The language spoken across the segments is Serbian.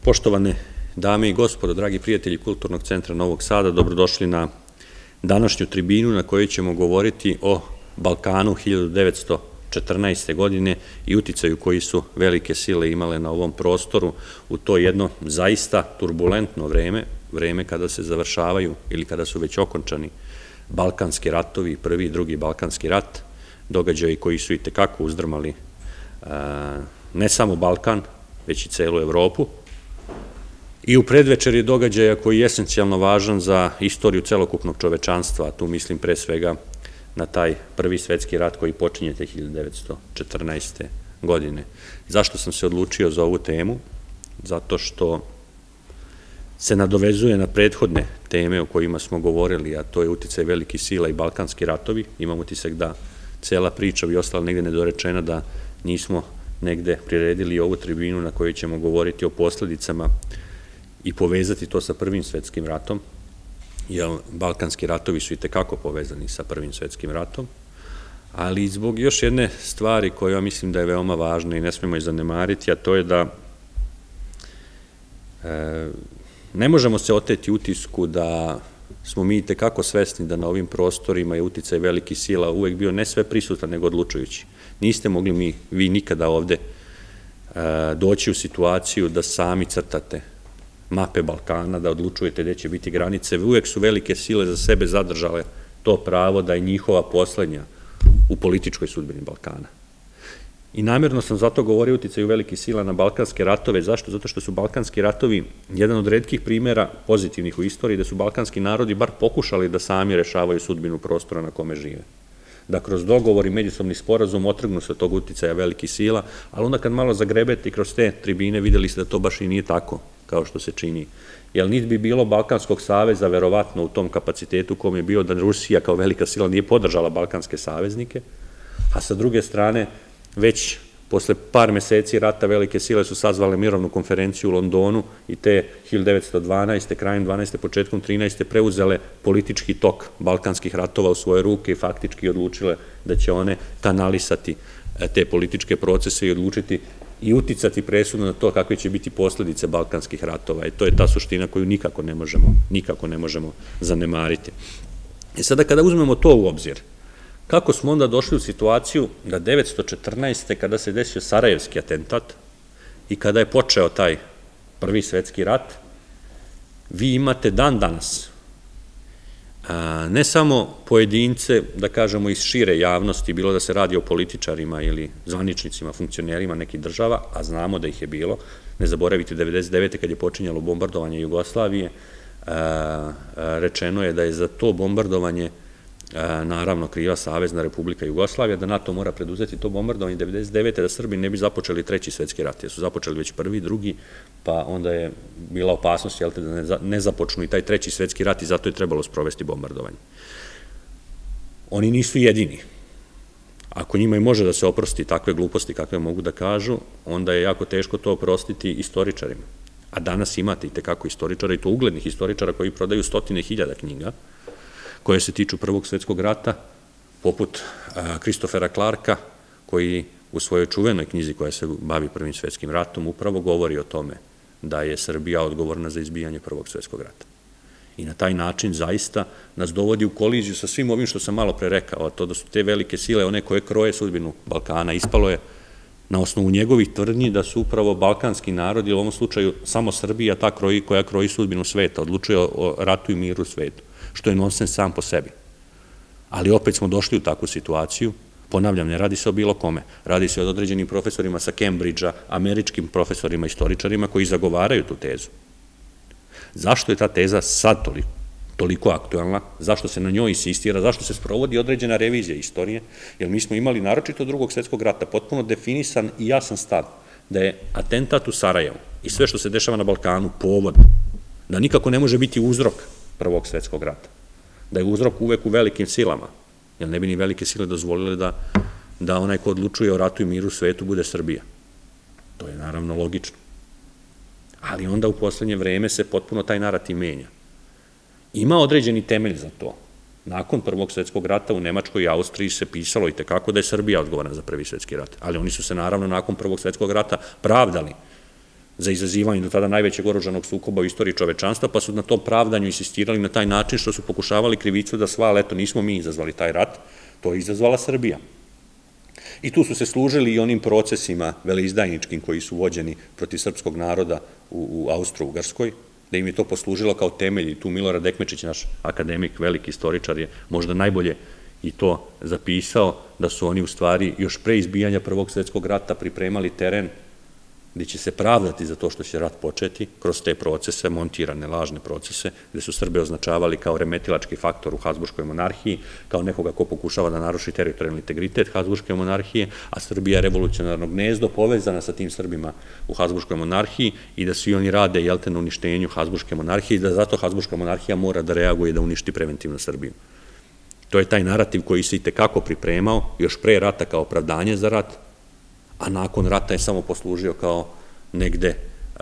Poštovane dame i gospodo, dragi prijatelji Kulturnog centra Novog Sada, dobrodošli na današnju tribinu na kojoj ćemo govoriti o Balkanu 1914. godine i uticaju koji su velike sile imale na ovom prostoru u to jedno zaista turbulentno vreme kada se završavaju ili kada su već okončani Balkanski ratovi, prvi i drugi Balkanski rat, događaji koji su i tekako uzdrmali ne samo Balkan, već i celu Evropu. I u predvečeri događaja koji je esencijalno važan za istoriju celokupnog čovečanstva, a tu mislim pre svega na taj prvi svetski rat koji počinje te 1914. godine. Zašto sam se odlučio za ovu temu? Zato što se nadovezuje na prethodne teme o kojima smo govorili, a to je uticaj velikih sila i Balkanski ratovi. Imam utisak da cela priča bi ostala negde nedorečena, da nismo negde priredili ovu tribinu na kojoj ćemo govoriti o posledicama i povezati to sa Prvim svetskim ratom, jer Balkanski ratovi su i tekako povezani sa Prvim svetskim ratom, ali i zbog još jedne stvari koja mislim da je veoma važna i ne smemo je zanemariti, a to je da ne možemo se oteti utisku da smo mi i tekako svesni da na ovim prostorima je uticaj velikih sila uvek bio ne sve prisutan, nego odlučujući. Niste mogli vi nikada ovde doći u situaciju da sami crtate mape Balkana, da odlučujete gde će biti granice. Uvek su velike sile za sebe zadržale to pravo da je njihova poslednja u političkoj sudbini Balkana. I namjerno sam zato govorio o uticaju velikih sila na Balkanske ratove. Zašto? Zato što su Balkanski ratovi jedan od retkih primera pozitivnih u istoriji, da su balkanski narodi bar pokušali da sami rešavaju sudbinu prostora na kome žive. Da kroz dogovor i međusobni sporazum otrgnu se od tog uticaja velikih sila, ali onda kad malo zagrebete i kroz te tribine videli ste da to baš i nije tako kao što se čini. Jer niti bi bilo Balkanskog saveza verovatno u tom kapacitetu kom je bio da Rusija kao velika sila nije podržala balkanske saveznike, a sa druge strane već posle par meseci rata velike sile su sazvale mirovnu konferenciju u Londonu i te 1912. krajem 12. početkom 13. preuzele politički tok balkanskih ratova u svoje ruke i faktički odlučile da će one kanalisati te političke procese i odlučiti i uticati presudno na to kakve će biti posledice balkanskih ratova. I to je ta suština koju nikako ne možemo zanemariti. I sada kada uzmemo to u obzir, kako smo onda došli u situaciju da 1914. kada se desio Sarajevski atentat i kada je počeo taj prvi svetski rat, vi imate dan danas ne samo pojedince, da kažemo iz šire javnosti, bilo da se radi o političarima ili zvaničnicima, funkcionerima nekih država, a znamo da ih je bilo, ne zaboravite 1999. kad je počinjalo bombardovanje Jugoslavije, rečeno je da je za to bombardovanje naravno kriva Savezna Republika Jugoslavija, da NATO mora preduzeti to bombardovanje 1999. da Srbi ne bi započeli treći svetski rat, jer su započeli već prvi, drugi, pa onda je bila opasnost da ne započnu i taj treći svetski rat i zato je trebalo sprovesti bombardovanje. Oni nisu jedini. Ako njima i može da se oprosti takve gluposti kakve mogu da kažu, onda je jako teško to oprostiti istoričarima. A danas imate i tekako istoričara, i to uglednih istoričara koji prodaju 100.000 knjiga, koje se tiču Prvog svetskog rata, poput Kristofera Clarka, koji u svojoj čuvenoj knjizi koja se bavi Prvim svetskim ratom upravo govori o tome da je Srbija odgovorna za izbijanje Prvog svetskog rata. I na taj način zaista nas dovodi u koliziju sa svim ovim što sam malo pre rekao, a to da su te velike sile, one koje kroje sudbinu Balkana, ispalo je na osnovu njegovih tvrdnji da su upravo balkanski narodi, u ovom slučaju samo Srbija, ta koja kroji sudbinu sveta, odlučuje o ratu i miru u svetu, što je nonsens sam po sebi. Ali opet smo došli u takvu situaciju, ponavljam, ne radi se o bilo kome, radi se o određenim profesorima sa Cambridgea, američkim profesorima, istoričarima koji zagovaraju tu tezu. Zašto je ta teza sad toliko aktualna, zašto se na njoj insistira, zašto se sprovodi određena revizija istorije, jer mi smo imali naročito Drugog svetskog rata potpuno definisan i jasan stav da je atentat u Sarajevu i sve što se dešava na Balkanu povod, da nikako ne može biti uzrok Prvog svetskog rata, da je uzrok uvek u velikim silama, jer ne bi ni velike sile dozvolile da onaj ko odlučuje o ratu i miru u svetu bude Srbija. To je naravno logično. Ali onda u poslednje vreme se potpuno taj narativ menja. Ima određeni temelj za to. Nakon Prvog svetskog rata u Nemačkoj i Austriji se pisalo i tekako da je Srbija odgovorna za Prvi svetski rat, ali oni su se naravno nakon Prvog svetskog rata pravdali za izazivanje do tada najvećeg oružanog sukoba u istoriji čovečanstva, pa su na tom pravdanju insistirali na taj način što su pokušavali krivicu da sva, ali eto, nismo mi izazvali taj rat, to je izazvala Srbija. I tu su se služili i onim procesima veleizdajničkim koji su vođeni protiv srpskog naroda u Austro-Ugarskoj, da im je to poslužilo kao temelj i tu Milorad Ekmečić, naš akademik, veliki istoričar, je možda najbolje i to zapisao, da su oni u stvari još pre izbijanja Prvog svjetskog rata pripremali teren gde će se pravdati za to što će rat početi kroz te procese, montirane, lažne procese, gde su Srbe označavali kao remetilački faktor u Habsburškoj monarhiji, kao nekoga ko pokušava da naruši teritorijalni integritet Habsburške monarhije, a Srbija je revolucionarno gnezdo povezana sa tim Srbima u Habsburškoj monarhiji i da svi oni rade, jelte, na uništenju Habsburške monarhije i da zato Habsburška monarhija mora da reaguje i da uništi preventivno Srbiju. To je taj narativ koji se i tekako pripremao još pre rata kao opravdanje za rat, a nakon rata je samo poslužio kao negde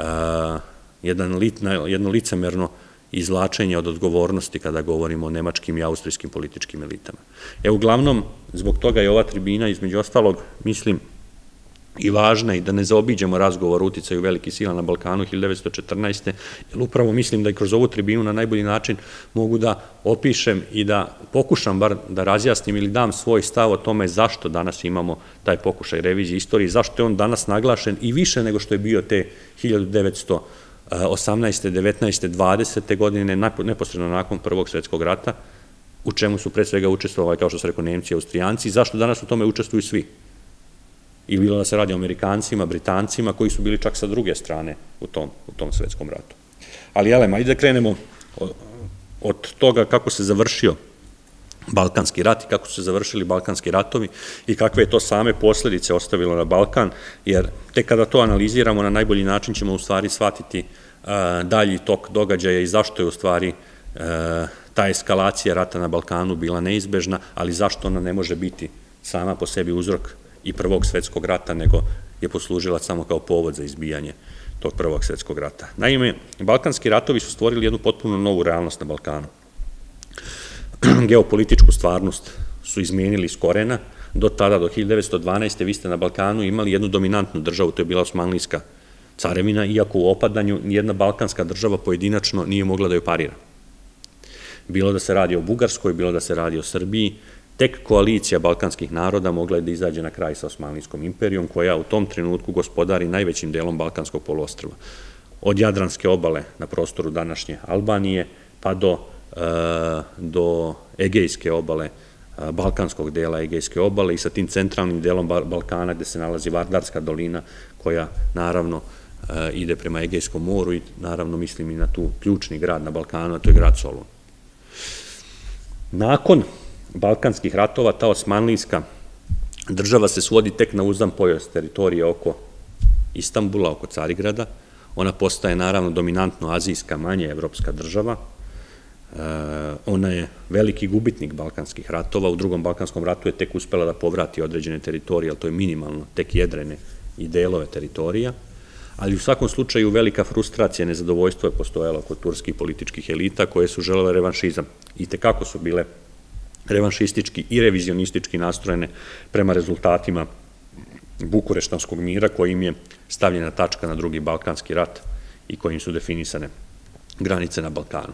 jedno licemerno izvlačenje od odgovornosti kada govorimo o nemačkim i austrijskim političkim elitama. Uglavnom, zbog toga je ova tribina, između ostalog, mislim, i važna i da ne zaobiđemo razgovor o uticaju velikih sila na Balkanu 1914. jer upravo mislim da i kroz ovu tribinu na najbolji način mogu da opišem i da pokušam bar da razjasnim ili dam svoj stav o tome zašto danas imamo taj pokušaj revizije istorije, zašto je on danas naglašen i više nego što je bio te 1918. 19. 20. godine, neposredno nakon Prvog svjetskog rata, u čemu su pre svega učestvovali, kao što se rekao, Nemci i Austrijanci, zašto danas u tome učestvuju svi. I bilo da se radi o Amerikancima, Britancima, koji su bili čak sa druge strane u tom svetskom ratu. Ali, ajde da krenemo od toga kako se završio Balkanski rat i kako su se završili Balkanski ratovi i kakve je to same posledice ostavilo na Balkan, jer tek kada to analiziramo na najbolji način ćemo u stvari shvatiti dalji tok događaja i zašto je u stvari ta eskalacija rata na Balkanu bila neizbežna, ali zašto ona ne može biti sama po sebi uzrok i Prvog svjetskog rata, nego je poslužila samo kao povod za izbijanje tog Prvog svjetskog rata. Naime, Balkanski ratovi su stvorili jednu potpuno novu realnost na Balkanu. Geopolitičku stvarnost su izmenili iz korena. Do tada, do 1912. vi ste na Balkanu imali jednu dominantnu državu, to je bila Osmanlijska carevina, iako u opadanju nijedna balkanska država pojedinačno nije mogla da joj parira. Bilo da se radi o Bugarskoj, bilo da se radi o Srbiji, tek koalicija balkanskih naroda mogla je da izađe na kraj sa Osmanlijskom imperijom, koja u tom trenutku gospodari najvećim delom Balkanskog poluostrva. Od Jadranske obale na prostoru današnje Albanije, pa do Egejske obale, balkanskog dela Egejske obale i sa tim centralnim delom Balkana gde se nalazi Vardarska dolina, koja naravno ide prema Egejskom moru i naravno mislim i na tu ključni grad na Balkanu, a to je grad Solun. Nakon Balkanskih ratova ta osmanlijska država se svodi tek na uzdan pojas teritorije oko Istanbula, oko Carigrada. Ona postaje naravno dominantno azijska, manje evropska država. Ona je veliki gubitnik Balkanskih ratova. U Drugom Balkanskom ratu je tek uspela da povrati određene teritorije, ali to je minimalno, tek jedrene i delove teritorija. Ali u svakom slučaju velika frustracija i nezadovoljstvo je postojalo kod turskih političkih elita koje su želele revanšizam. I tekako su bile revanšistički i revizionistički nastrojene prema rezultatima Bukureštanskog mira, kojim je stavljena tačka na Drugi Balkanski rat i kojim su definisane granice na Balkanu.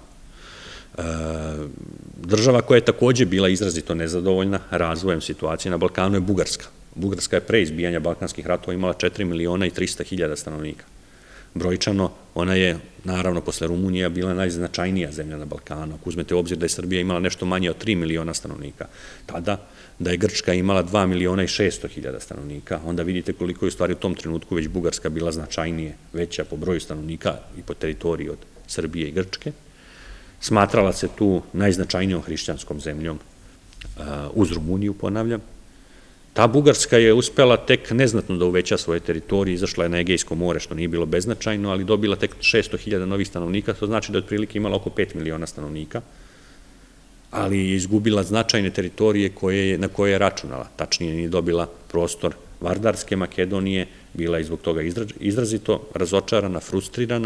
Država koja je takođe bila izrazito nezadovoljna razvojem situacije na Balkanu je Bugarska. Bugarska je pre izbijanja Balkanskih ratova imala 4.300.000 stanovnika. Brojčano, ona je, naravno, posle Rumunija bila najznačajnija zemlja na Balkanu. Ako uzmete u obzir da je Srbija imala nešto manje od 3 miliona stanovnika, tada da je Grčka imala 2.600.000 stanovnika, onda vidite koliko je u stvari u tom trenutku već Bugarska bila značajnije, veća po broju stanovnika i po teritoriji od Srbije i Grčke. Smatrala se tu najznačajnijom hrišćanskom zemljom uz Rumuniju, ponavljam. Ta Bugarska je uspela tek neznatno da uveća svoje teritorije, izašla je na Egejsko more, što nije bilo beznačajno, ali dobila tek 600.000 novih stanovnika, to znači da je otprilike imala oko 5 miliona stanovnika, ali je izgubila značajne teritorije na koje je računala. Tačnije nije dobila prostor Vardarske Makedonije, bila je zbog toga izrazito razočarana, frustrirana,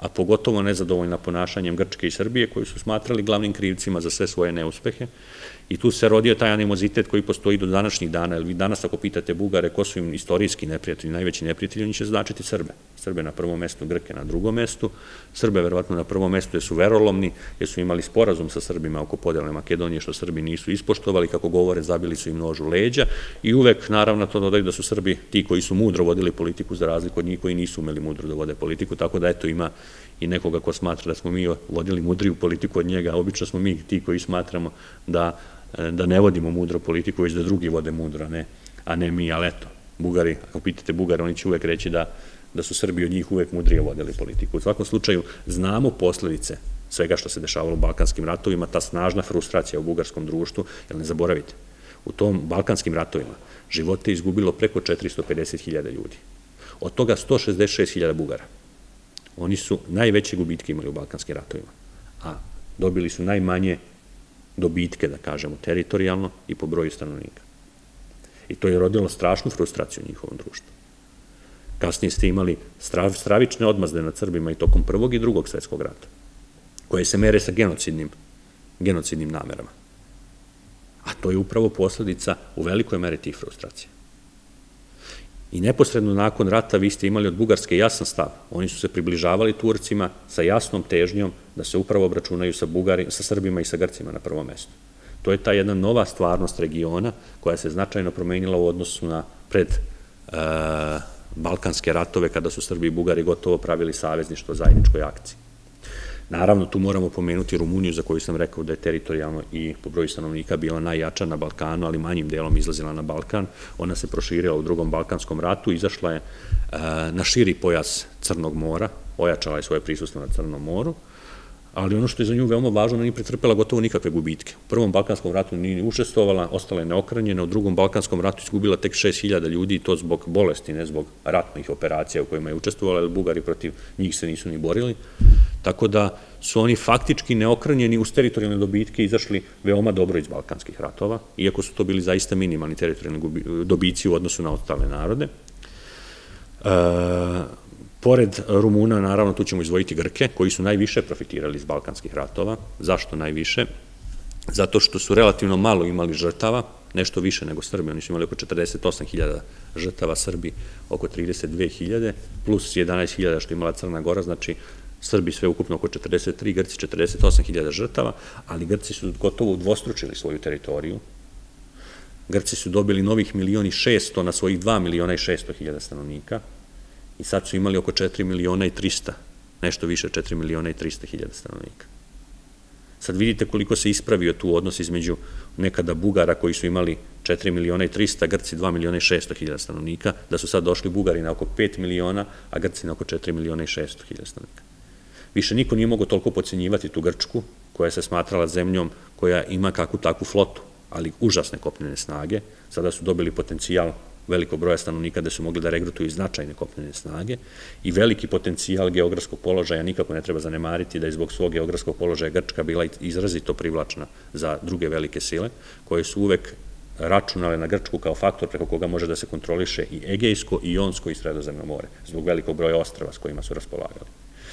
a pogotovo nezadovoljna ponašanjem Grčke i Srbije, koji su smatrali glavnim krivcima za sve svoje neuspehe. I tu se rodio taj animozitet koji postoji do današnjih dana, jer vi danas ako pitate Bugare ko su im istorijski neprijatelji, najveći neprijatelji, oni će značiti Srbe. Srbe na prvom mestu, Grke na drugom mestu, Srbe verovatno na prvom mestu jer su verolomni, jer su imali sporazum sa Srbima oko podele Makedonije, što Srbi nisu ispoštovali, kako govore, zabili su im nož u leđa i uvek, naravno, to dodaju da su Srbi ti koji su mudro vodili politiku za razliku od njih koji nisu umeli mudro da vode politiku, tako da eto ima i nekoga ko smatra da smo mi vodili mudriju politiku od njega, a obično smo mi ti koji smatramo da ne vodimo mudro politiku, već da drugi vode mudro, a ne mi, ali eto, Bugari, ako pitate Bugare, oni će uvek reći da su Srbi od njih uvek mudrije vodili politiku. U svakom slučaju, znamo posledice svega što se dešavalo u Balkanskim ratovima, ta snažna frustracija u bugarskom društvu, jer ne zaboravite, u tom Balkanskim ratovima živote je izgubilo preko 450.000 ljudi. Od toga 166.000 Bugara. Oni su najveće gubitke imali u Balkanskim ratovima, a dobili su najmanje dobitke, da kažemo, teritorijalno i po broju stanovnika. I to je rodilo strašnu frustraciju u njihovom društvu. Kasnije ste imali stravične odmazde nad Srbima i tokom Prvog i Drugog svetskog rata, koje se mere sa genocidnim namerama. A to je upravo posledica u velikoj meri tih frustracija. I neposredno nakon rata vi ste imali od Bugarske jasan stav. Oni su se približavali Turcima sa jasnom težnjom da se upravo obračunaju sa Srbima i sa Grcima na prvom mestu. To je ta jedna nova stvarnost regiona koja se značajno promenila u odnosu na pred Balkanske ratove kada su Srbi i Bugari gotovo pravili savezništvo zajedničkoj akciji. Naravno, tu moramo pomenuti Rumuniju, za koju sam rekao da je teritorijalno i po broju stanovnika bila najjača na Balkanu, ali manjim delom izlazila na Balkan. Ona se proširila u Drugom Balkanskom ratu, izašla je na širi pojas Crnog mora, ojačala je svoje prisustvo na Crnom moru, ali ono što je za nju veoma važno, ona nije pretrpela gotovo nikakve gubitke. U Prvom Balkanskom ratu nije učestvovala, ostala je neokranjena, u Drugom Balkanskom ratu izgubila tek 6.000 ljudi i to zbog bolesti, ne zbog ratnih operacija u kojima je učestvovala, jer Bugari protiv njih se nisu ni borili. Tako da su oni faktički neokranjeni uz teritorijalne dobitke izašli veoma dobro iz Balkanskih ratova, iako su to bili zaista minimalni teritorijalni dobici u odnosu na ostale narode. Pored Rumuna, naravno, tu ćemo izdvojiti Grke, koji su najviše profitirali iz Balkanskih ratova. Zašto najviše? Zato što su relativno malo imali žrtava, nešto više nego Srbi. Oni su imali oko 48.000 žrtava, Srbi oko 32.000, plus 11.000 što je imala Crna Gora, znači Srbi sve ukupno oko 43, Grci 48.000 žrtava, ali Grci su gotovo udvostručili svoju teritoriju. Grci su dobili novih 1.600.000 na svojih 2.600.000 stanovnika i sad su imali oko 4.300.000, nešto više 4.300.000 stanovnika. Sad vidite koliko se ispravio tu odnos između nekada Bugara koji su imali 4.300.000, Grci 2.600.000 stanovnika, da su sad došli Bugari na oko 5 miliona, a Grci na oko 4.600.000 stanovnika. Više niko nije mogao toliko podcenjivati tu Grčku, koja se smatrala zemljom koja ima kakvu takvu flotu, ali užasne kopnene snage. Sada su dobili potencijal velikog broja stanovnika da su mogli da regrutuju značajne kopnene snage i veliki potencijal geografskog položaja nikako ne treba zanemariti da je zbog svog geografskog položaja Grčka bila izrazito privlačna za druge velike sile, koje su uvek računale na Grčku kao faktor preko koga može da se kontroliše i Egejsko, i Jonsko i Sredozemno more, zbog velikog broja ostrva s kojima su raspolagali.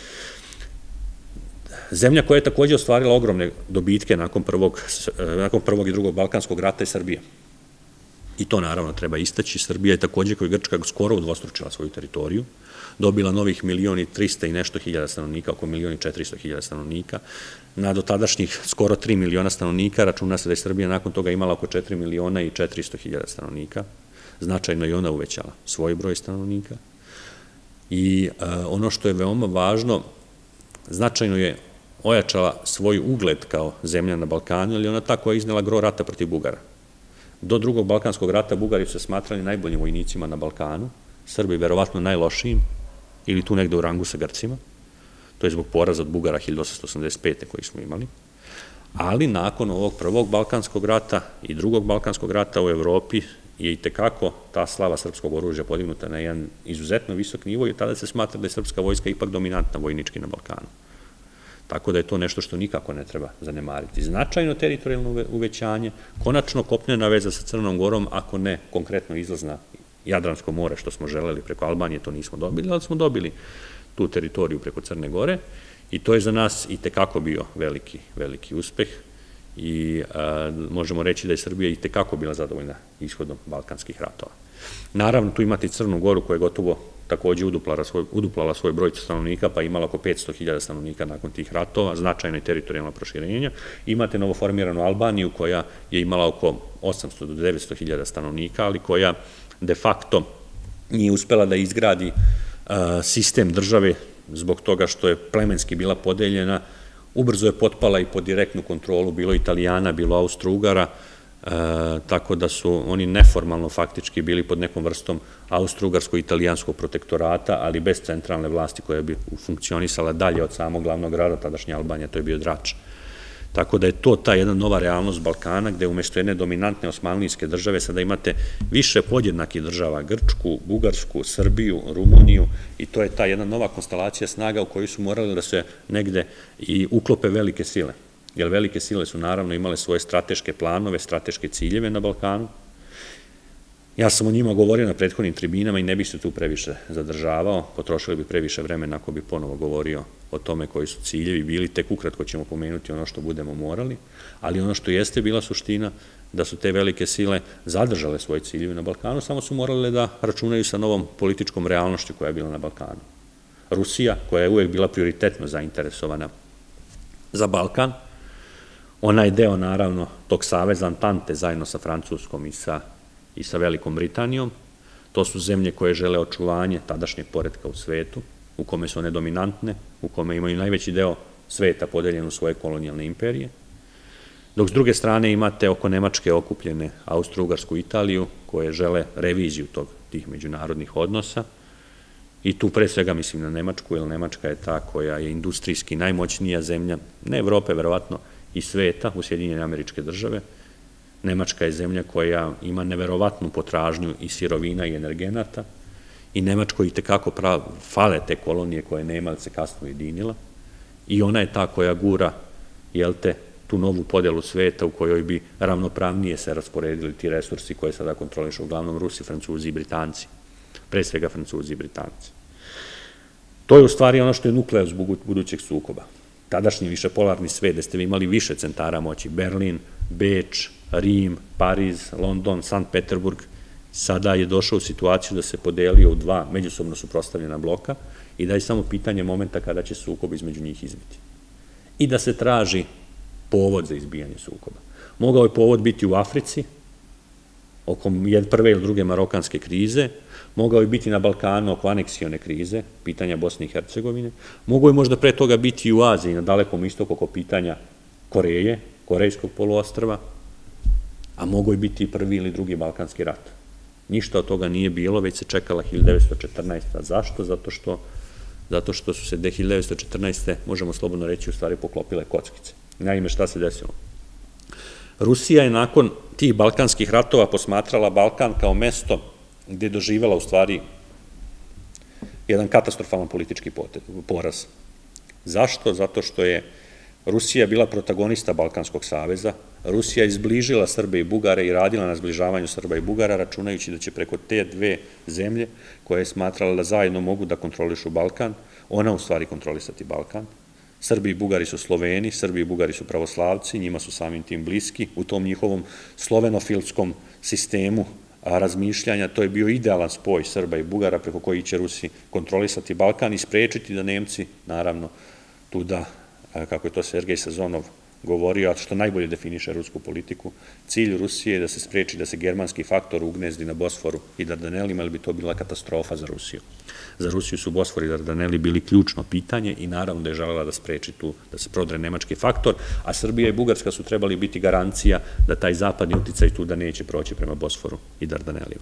Zemlja koja je takođe ostvarila ogromne dobitke nakon Prvog i Drugog Balkanskog rata je Srbija. I to naravno treba istaći. Srbija je takođe kao i Grčka skoro udvostručila svoju teritoriju, dobila novih 1.300.000 i nešto hiljada stanovnika, oko 1.400.000 stanovnika. Na dotadašnjih skoro 3 miliona stanovnika računa se da je Srbija nakon toga imala oko 4.400.000 stanovnika. Značajno je ona uvećala svoj broj stanovnika. I ono što je veoma važno, značajno je ojačala svoj ugled kao zemlja na Balkanu, ali ona tako je iznela gro rata protiv Bugara. Do Drugog Balkanskog rata Bugari su se smatrali najboljim vojnicima na Balkanu, Srbi verovatno najlošijim ili tu negde u rangu sa Grcima, to je zbog poraza od Bugara 1885. koji smo imali, ali nakon ovog Prvog Balkanskog rata i Drugog Balkanskog rata u Evropi je i tekako ta slava srpskog oružja podignuta na jedan izuzetno visok nivo i tada se smatra da je srpska vojska ipak dominantna vojnički na Balkanu. Tako da je to nešto što nikako ne treba zanemariti. Značajno teritorijalno uvećanje, konačno kopnena veza sa Crnom Gorom, ako ne konkretno izlaz na Jadransko more, što smo želeli preko Albanije, to nismo dobili, ali smo dobili tu teritoriju preko Crne Gore i to je za nas i tekako bio veliki uspeh i možemo reći da je Srbija i tekako bila zadovoljna ishodom balkanskih ratova. Naravno, tu imate i Crnu Goru koja je gotovo takođe uduplala svoj broj stanovnika, pa imala oko 500.000 stanovnika nakon tih ratova, značajno i teritorijalno proširenja. Imate novoformiranu Albaniju koja je imala oko 800 do 900.000 stanovnika, ali koja de facto nije uspela da izgradi sistem države zbog toga što je plemenski bila podeljena, ubrzo je potpala i pod direktnu kontrolu bilo Italijana, bilo Austro-Ugara, tako da su oni neformalno faktički bili pod nekom vrstom austro-ugarsko-italijanskog protektorata, ali bez centralne vlasti koja bi funkcionisala dalje od samog glavnog grada, tadašnje Albanije, to je bio Drač. Tako da je to ta jedna nova realnost Balkana, gde umesto jedne dominantne osmanlijske države sada imate više podjednakih država, Grčku, Bugarsku, Srbiju, Rumuniju, i to je ta jedna nova konstelacija snaga u kojoj su morali da se negde i uklope velike sile. Jer velike sile su naravno imale svoje strateške planove, strateške ciljeve na Balkanu. Ja sam o njima govorio na prethodnim tribinama i ne bih se tu previše zadržavao, potrošili bi previše vremena ako bi ponovo govorio o tome koji su ciljevi bili, tek ukratko ćemo pomenuti ono što budemo morali, ali ono što jeste bila suština da su te velike sile zadržale svoje ciljeve na Balkanu, samo su morale da računaju sa novom političkom realnošću koja je bila na Balkanu. Rusija, koja je uvek bila prioritetno zainteresovana za Balkan, ona je deo, naravno, tog saveza Antante zajedno sa Francuskom i sa Velikom Britanijom. To su zemlje koje žele očuvanje tadašnjeg poretka u svetu, u kome su one dominantne, u kome imaju najveći deo sveta podeljen u svoje kolonijalne imperije. Dok s druge strane imate oko Nemačke okupljene Austro-Ugarsku Italiju, koje žele reviziju tih međunarodnih odnosa. I tu pre svega mislim na Nemačku, jer Nemačka je ta koja je industrijski najmoćnija zemlja, ne Evrope, verovatno, i sveta u Sjedinjene Američke Države. Nemačka je zemlja koja ima neverovatnu potražnju i sirovina i energenata i Nemačkoj i tekako fale te kolonije koje nema, ali se kasno ujedinila i ona je ta koja gura, tu novu podelu sveta u kojoj bi ravnopravnije se rasporedili ti resursi koje sada kontrolišu uglavnom Rusi, Francuzi i Britanci, pre svega Francuzi i Britanci. To je u stvari ono što je nukleus budućeg sukoba. Tadašnji višepolarni svet, gde ste vi imali više centara moći, Berlin, Beč, Rim, Pariz, London, Sankt Peterburg, sada je došao u situaciju da se podelio u dva međusobno suprotstavljena bloka i da je samo pitanje momenta kada će sukob između njih izbiti. I da se traži povod za izbijanje sukoba. Mogao je povod biti u Africi, oko prve ili druge marokanske krize, mogao je biti na Balkanu oko aneksione krize, pitanja Bosne i Hercegovine, mogao je možda pre toga biti i u Aziji, na Dalekom istoku oko pitanja Koreje, Korejskog poluostrva, a mogao je biti i prvi ili drugi Balkanski rat. Ništa od toga nije bilo, već se čekala 1914. Zašto? Zato što su se 1914. možemo slobodno reći, u stvari poklopile kockice. Naime, šta se desilo? Rusija je nakon tih balkanskih ratova posmatrala Balkan kao mesto gde je doživela u stvari jedan katastrofalan politički poraz. Zašto? Zato što je Rusija bila protagonista Balkanskog saveza, Rusija je izbližila Srbe i Bugare i radila na zbližavanju Srba i Bugara, računajući da će preko te dve zemlje, koje je smatrala da zajedno mogu da kontrolišu Balkan, ona u stvari kontrolisati Balkan. Srbi i Bugari su Sloveni, Srbi i Bugari su pravoslavci, njima su samim tim bliski. U tom njihovom slovenofilskom sistemu razmišljanja to je bio idealan spoj Srba i Bugara preko koji će Rusi kontrolisati Balkan i sprečiti da Nemci, naravno, tu da, kako je to Sergej Sazonov govorio, a što najbolje definiše rusku politiku, cilj Rusije je da se spreči da se germanski faktor ugnezdi na Bosforu i Dardanelima, ali bi to bila katastrofa za Rusiju. Za Rusiju su Bosfor i Dardaneli bili ključno pitanje i naravno da je želela da spreči tu, da se prodre nemački faktor, a Srbija i Bugarska su trebali biti garancija da taj zapadni uticaj tu da neće proći prema Bosforu i Dardanelima.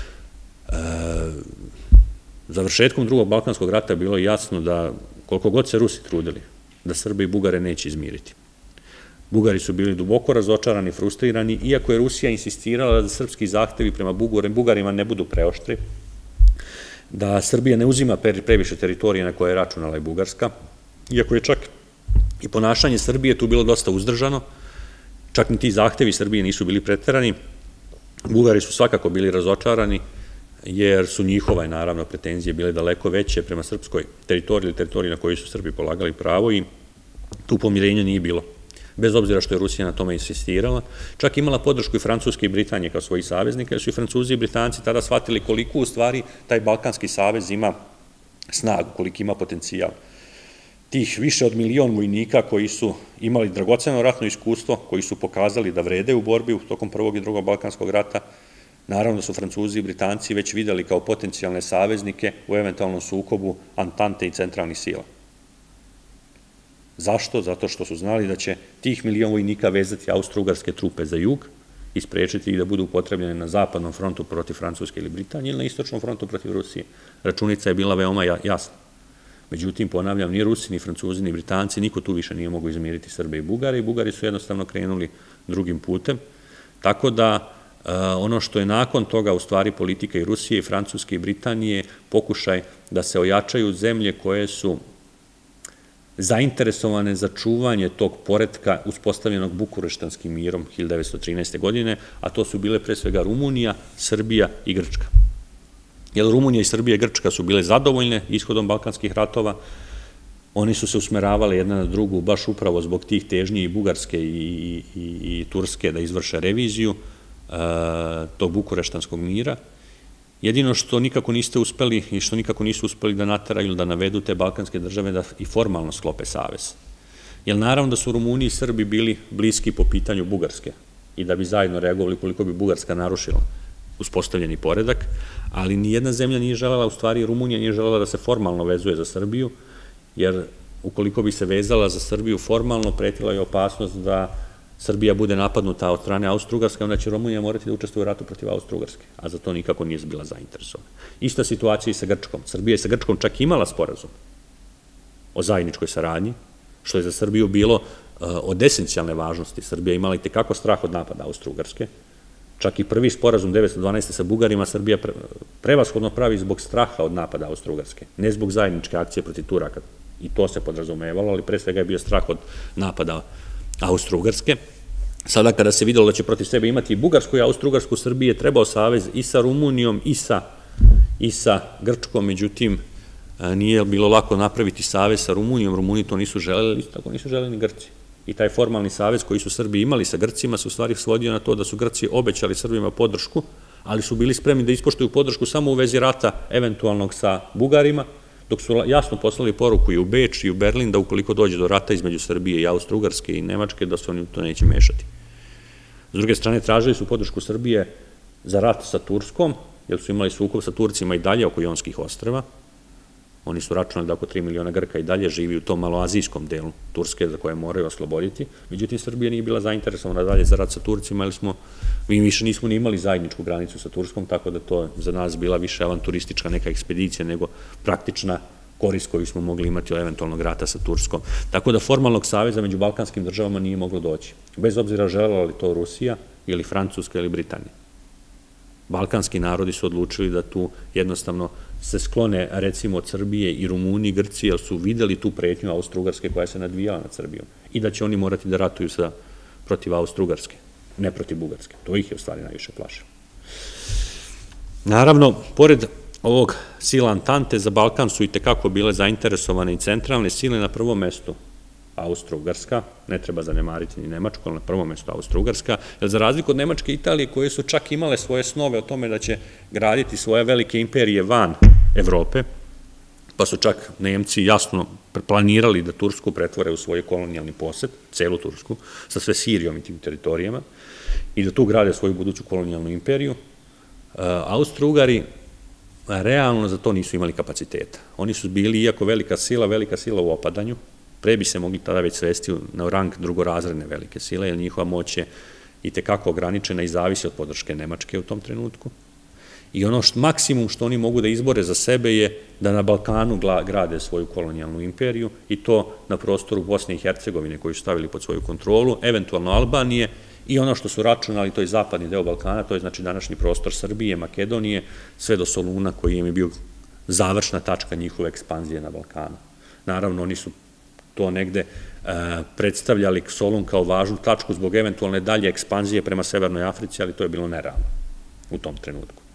Završetkom drugog Balkanskog rata je bilo jasno da koliko god se Rusi trudili, da Srbe i Bugare neće izmiriti. Bugari su bili duboko razočarani, frustrirani, iako je Rusija insistirala da srpski zahtevi prema Bugarima ne budu preoštri, da Srbija ne uzima previše teritorije na koje je računala i Bugarska, iako je čak i ponašanje Srbije tu bilo dosta uzdržano, čak ni ti zahtevi Srbije nisu bili preterani, Bugari su svakako bili razočarani, jer su njihove, naravno, pretenzije bile daleko veće prema srpskoj teritoriji ili teritoriji na kojoj su Srbi polagali pravo i tu pomirenja nije bilo. Bez obzira što je Rusija na tome insistirala, čak imala podršku i Francuske i Britanije kao svojih saveznika, jer su i Francuzi i Britanci tada shvatili koliko u stvari taj Balkanski savez ima snagu, koliko ima potencijal. Tih više od 1.000.000 vojnika koji su imali dragoceno ratno iskustvo, koji su pokazali da vrede u borbi tokom Prvog i Drugog Balkanskog rata, naravno da su Francuzi i Britanci već videli kao potencijalne saveznike u eventualnom sukobu Antante i centralnih sila. Zašto? Zato što su znali da će tih 1.000.000 vojnika vezati austro-ugarske trupe za jug i sprečiti ih da budu upotrebljene na zapadnom frontu protiv Francuske ili Britanije ili na istočnom frontu protiv Rusije. Računica je bila veoma jasna. Međutim, ponavljam, ni Rusi, ni Francuzi, ni Britanci, niko tu više nije mogao izmiriti Srbe i Bugare i Bugari su jednostavno krenuli drugim putem. Tako da ono što je nakon toga u stvari politika i Rusije i Francuske i Britanije pokušaj da se ojačaju zemlje koje su zainteresovane za čuvanje tog poretka uspostavljenog Bukureštanskim mirom 1913. godine, a to su bile pre svega Rumunija, Srbija i Grčka. Jer Rumunija i Srbija i Grčka su bile zadovoljne ishodom Balkanskih ratova, oni su se usmeravali jedna na drugu baš upravo zbog tih težnji i Bugarske i Turske da izvrše reviziju tog Bukureštanskog mira. Jedino što nikako niste uspeli i što nikako nisu uspeli da nateraju ili da navedu te balkanske države da i formalno sklope savez. Jer naravno da su Rumuni i Srbi bili bliski po pitanju Bugarske i da bi zajedno reagovali koliko bi Bugarska narušila uspostavljeni poredak, ali nijedna zemlja nije želela, u stvari Rumunija nije želela da se formalno vezuje za Srbiju, jer ukoliko bi se vezala za Srbiju formalno, pretila je opasnost da Srbija bude napadnuta od strane Austro-Ugarske, onda će Rumunija morati da učestvuje u ratu protiv Austro-Ugarske, a za to nikako nije bila zainteresovana. Ista situacija i sa Grčkom. Srbija je sa Grčkom čak imala sporazum o zajedničkoj saradnji, što je za Srbiju bilo od esencijalne važnosti. Srbija imala i tekako strah od napada Austro-Ugarske. Čak i prvi sporazum 1912. sa Bugarima Srbija prevashodno pravi zbog straha od napada Austro-Ugarske, ne zbog zajedničke akcije protiv Turaka. I to se podrazumevalo, ali pre svega je bio strah od napada Austro-Ugarske. Sada kada se videlo da će protiv sebe imati i Bugarsku i Austro-Ugarsku, Srbiji je trebao savez i sa Rumunijom i sa Grčkom, međutim nije bilo lako napraviti savez sa Rumunijom, Rumuni to nisu želeli, isto tako nisu želeli ni Grci. I taj formalni savez koji su Srbi imali sa Grcima se u stvari svodio na to da su Grci obećali Srbima podršku, ali su bili spremni da ispoštuju podršku samo u vezi rata eventualnog sa Bugarima, dok su jasno poslali poruku i u Beč i u Berlin da ukoliko dođe do rata između Srbije i Austro-Ugarske i Nemačke, da se oni to neće mešati. S druge strane, tražili su podršku Srbije za rat sa Turskom, jer su imali sukob sa Turcima i dalje oko Jonskih ostrva. Oni su računali da oko 3 miliona Grka i dalje živi u tom maloazijskom delu Turske za koje moraju osloboditi. Međutim, Srbija nije bila zainteresovana dalje za rat sa Turcima, jer mi više nismo ni imali zajedničku granicu sa Turskom, tako da to za nas bila više avanturistička neka ekspedicija nego praktična korist koju smo mogli imati od eventualnog rata sa Turskom. Tako da formalnog saveza među balkanskim državama nije moglo doći. Bez obzira želela li to Rusija ili Francuska ili Britanija. Balkanski narodi su odlučili da tu jednostavno se sklone recimo od Srbije i Rumuniji i Grci, jer su videli tu pretnju Austro-Ugarske koja se nadvijala nad Srbijom i da će oni morati da ratuju protiv Austro-Ugarske, ne protiv Bugarske. To ih je u stvari najviše plašilo. Naravno, pored ovog sila Antante, za Balkan su i tekako bile zainteresovane i centralne sile, na prvom mestu Austro-Ugarska, ne treba zanemariti ni Nemačku, ali na prvom mestu Austro-Ugarska, jer za razliku od Nemačke i Italije, koje su čak imale svoje snove o tome da će graditi svoje velike imperije van Evrope, pa su čak Nemci jasno planirali da Tursku pretvore u svoj kolonijalni posed, celu Tursku, sa sve Sirijom i tim teritorijama, i da tu grade svoju buduću kolonijalnu imperiju, Austro-Ugari realno za to nisu imali kapaciteta. Oni su bili, iako velika sila u opadanju, pre bi se mogli tada već svesti na rang drugorazredne velike sile, jer njihova moć je i tekako ograničena i zavisi od podrške Nemačke u tom trenutku. I ono maksimum što oni mogu da izbore za sebe je da na Balkanu grade svoju kolonijalnu imperiju i to na prostoru Bosne i Hercegovine koju su stavili pod svoju kontrolu, eventualno Albanije i ono što su računali, to je zapadni deo Balkana, to je znači današnji prostor Srbije, Makedonije, sve do Soluna koji im je bio završna tačka njihove ekspanzije na Balkanu. Naravno, oni su to negde predstavljali Solun kao važnu tačku zbog eventualne dalje ekspanzije prema Severnoj Africi, ali to je bilo nerealno u tom trenutku.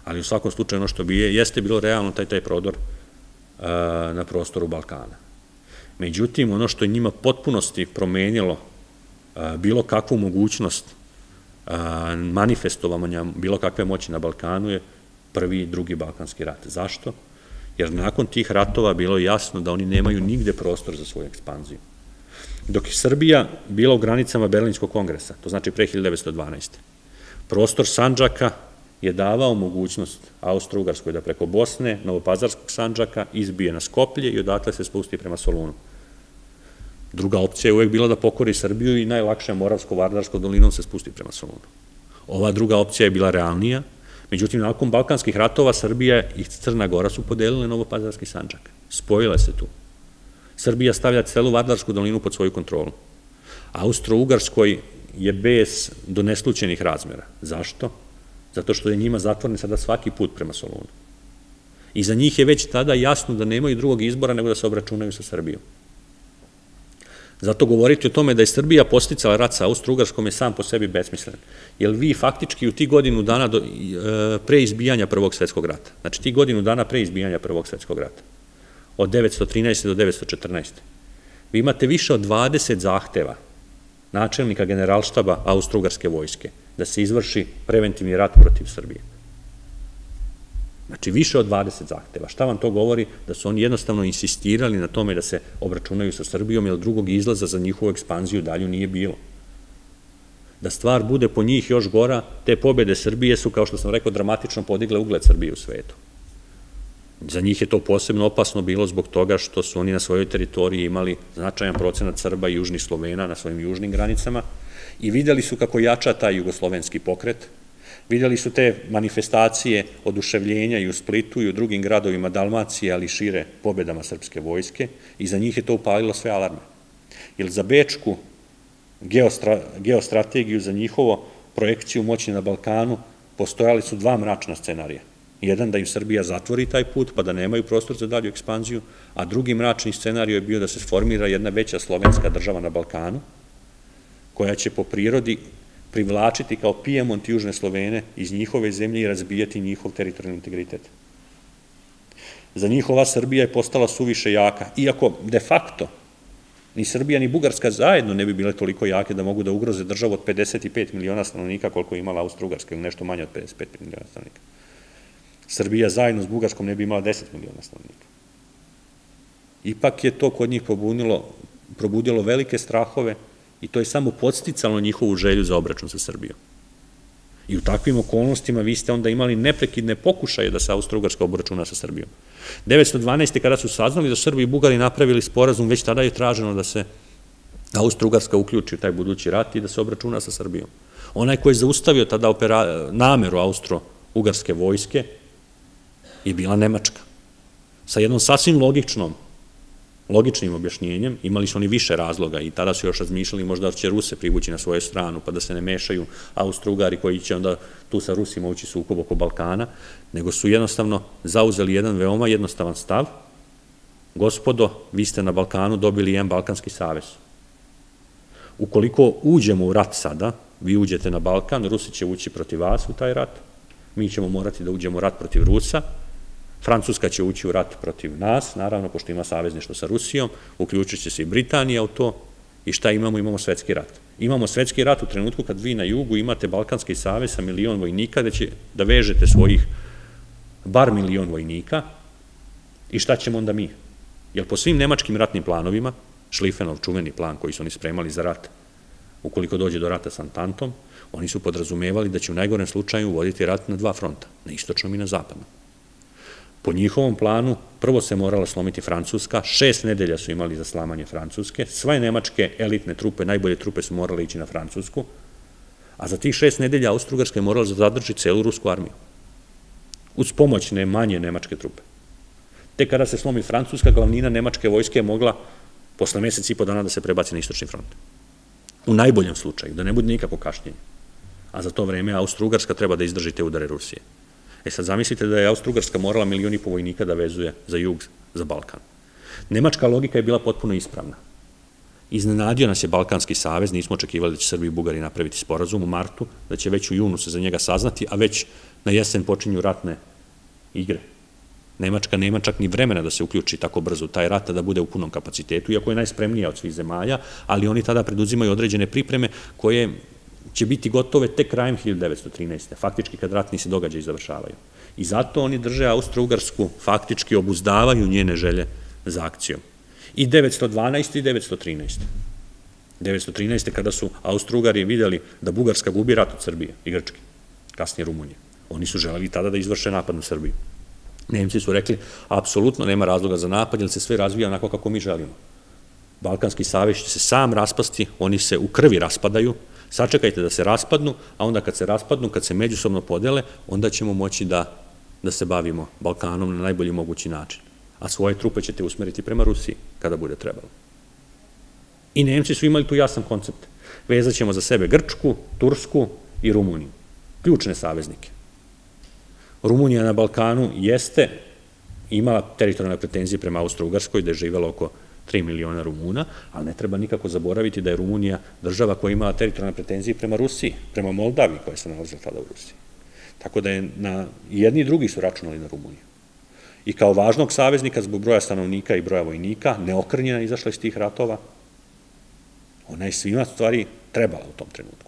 Ali u svakom slučaju ono što jeste bilo realno taj prodor na prostoru Balkana. Međutim, ono što je njima potpunosti promenilo bilo kakvu mogućnost manifestovanja bilo kakve moći na Balkanu je prvi i drugi Balkanski rat. Zašto? Jer nakon tih ratova bilo je jasno da oni nemaju nigde prostor za svoju ekspanziju. Dok je Srbija bila u granicama Berlinskog kongresa, to znači pre 1912. Prostor Sandžaka je davao mogućnost Austro-Ugarskoj da preko Bosne, Novopazarskog Sandžaka izbije na Skoplje i odatle se spusti prema Solunu. Druga opcija je uvek bila da pokori Srbiju i najlakše Moravsko-Vardarskom dolinom se spusti prema Solunu. Ova druga opcija je bila realnija, međutim, nakon Balkanskih ratova Srbija i Crna Gora su podelile Novopazarski Sandžak. Spojile se tu. Srbija stavlja celu Vardarsku dolinu pod svoju kontrolu. Austro-Ugarskoj je bes do neslućenih razmera. Zašto? Zato što je njima zatvoren sada svaki put prema Solunu. I za njih je već tada jasno da nemaju drugog izbora nego da se obračunaju sa Srbijom. Zato govoriti o tome da je Srbija posticala rat sa Austro-Ugarskom je sam po sebi besmislen. Jer vi faktički u ti godinu dana pre izbijanja Prvog svetskog rata, znači ti godinu dana pre izbijanja Prvog svetskog rata, od 913. do 914. Vi imate više od 20 zahteva načelnika generalštaba Austro-Ugarske vojske da se izvrši preventivni rat protiv Srbije. Znači, više od 20 zahteva. Šta vam to govori? Da su oni jednostavno insistirali na tome da se obračunaju sa Srbijom, jer drugog izlaza za njihovu ekspanziju dalju nije bilo. Da stvar bude po njih još gora, te pobjede Srbije su, kao što sam rekao, dramatično podigle ugled Srbije u svetu. Za njih je to posebno opasno bilo zbog toga što su oni na svojoj teritoriji imali značajan procenat Srba i južnih Slovena na svojim južnim granicama i videli su kako jača taj jugoslovenski pokret, videli su te manifestacije oduševljenja i u Splitu i u drugim gradovima Dalmacije, ali šire pobedama srpske vojske i za njih je to upalilo sve alarme. Jer za bečku geostrategiju, za njihovo projekciju moći na Balkanu postojali su dva mračna scenarija. Jedan da im Srbija zatvori taj put pa da nemaju prostor za dalju ekspanziju, a drugi mračni scenarij je bio da se sformira jedna veća slovenska država na Balkanu koja će po prirodi privlačiti kao Pijemont južne Slovene iz njihove zemlje i razbijati njihov teritorijalni integritet. Za njih ova Srbija je postala suviše jaka, iako de facto ni Srbija ni Bugarska zajedno ne bi bile toliko jake da mogu da ugroze državu od 55 miliona stanovnika koliko je imala Austro-Ugarska ili nešto manje od 55 miliona stanovnika. Srbija zajedno s Bugarskom ne bi imala 10 miliona stanovnika. Ipak je to kod njih probudilo velike strahove i to je samo podsticalo njihovu želju za obračun sa Srbijom. I u takvim okolnostima vi ste onda imali neprekidne pokušaje da se Austro-Ugarska obračuna sa Srbijom. 912. kada su saznali da Srbi i Bugari napravili sporazum, već tada je traženo da se Austro-Ugarska uključi u taj budući rat i da se obračuna sa Srbijom. Onaj koji je zaustavio tada nameru Austro-Ugarske vojske je bila Nemačka. Sa jednom sasvim logičnim objašnjenjem, imali su oni više razloga i tada su još razmišljali možda da će Ruse privući na svoju stranu, pa da se ne mešaju Austro-Ugari koji će onda tu sa Rusima ući sukob oko Balkana, nego su jednostavno zauzeli jedan veoma jednostavan stav. Gospodo, vi ste na Balkanu dobili jedan Balkanski savez. Ukoliko uđemo u rat sada, vi uđete na Balkan, Rusi će ući protiv vas u taj rat, mi ćemo morati da uđemo u rat protiv Rusa, Francuska će ući u rat protiv nas, naravno, pošto ima savezništvo sa Rusijom, uključit će se i Britanija u to, i šta imamo? Imamo svetski rat. Imamo svetski rat u trenutku kad vi na jugu imate Balkanski savez sa 1.000.000 vojnika, da vežete svojih bar 1.000.000 vojnika, i šta ćemo onda mi? Jer po svim nemačkim ratnim planovima, Šlifenov čuveni plan koji su oni spremali za rat, ukoliko dođe do rata sa Antantom, oni su podrazumevali da će u najgorem slučaju voditi rat na dva fronta, na istočnom i na zapadnom. Po njihovom planu, prvo se morala slomiti Francuska, 6 nedelja su imali za slamanje Francuske, sve nemačke elitne trupe, najbolje trupe su morale ići na Francusku, a za tih 6 nedelja Austro-Ugarska je morala zadrži celu rusku armiju, uz pomoć manje nemačke trupe. Tek kada se slomi Francuska, glavnina nemačke vojske je mogla posle mesec i po dana da se prebaci na istočni front. U najboljem slučaju, da ne bude nikako kašnjenje. A za to vreme Austro-Ugarska treba da izdrži te udare Rusije. Sad zamislite da je Austro-Ugarska morala 1.5 miliona vojnika da vezuje za jug, za Balkan. Nemačka logika je bila potpuno ispravna. Iznenadio nas je Balkanski savez, nismo očekivali da će Srbi i Bugari napraviti sporazum u martu, da će već u junu se za njega saznati, a već na jesen počinju ratne igre. Nemačka nema čak ni vremena da se uključi tako brzo u taj rat, da bude u punom kapacitetu, iako je najspremnija od svih zemalja, ali oni tada preduzimaju određene pripreme koje će biti gotove tek krajem 1913. Faktički kad ratni se događaji završavaju. I zato oni drže Austro-Ugarsku, faktički obuzdavaju njene želje za akcijom. I 912. i 913. 913. kada su Austro-Ugari vidjeli da Bugarska gubi rat od Srbije i Grčke, kasnije Rumunije. Oni su želeli tada da izvrše napad na Srbiju. Nemci su rekli, apsolutno nema razloga za napad, jer se sve razvija onako kako mi želimo. Balkanski savez će se sam raspasti, oni se u krvi raspadaju, sačekajte da se raspadnu, a onda kad se raspadnu, kad se međusobno podele, onda ćemo moći da se bavimo Balkanom na najbolji mogući način. A svoje trupe ćete usmeriti prema Rusiji, kada bude trebalo. I Nemci su imali tu jasan koncept. Vezat ćemo za sebe Grčku, Tursku i Rumuniju. Ključne saveznike. Rumunija na Balkanu jeste imala teritorijalne pretenzije prema Austro-Ugarskoj, gde je živelo oko 3 miliona Rumuna, ali ne treba nikako zaboraviti da je Rumunija država koja je imala teritorijalne pretenzije prema Rusiji, prema Moldaviji koja se nalazila tada u Rusiji. Tako da je jedni i drugi su računali na Rumuniju. I kao važnog saveznika zbog broja stanovnika i broja vojnika, neokrnjena izašla iz tih ratova, ona je svima stvari trebala u tom trenutku.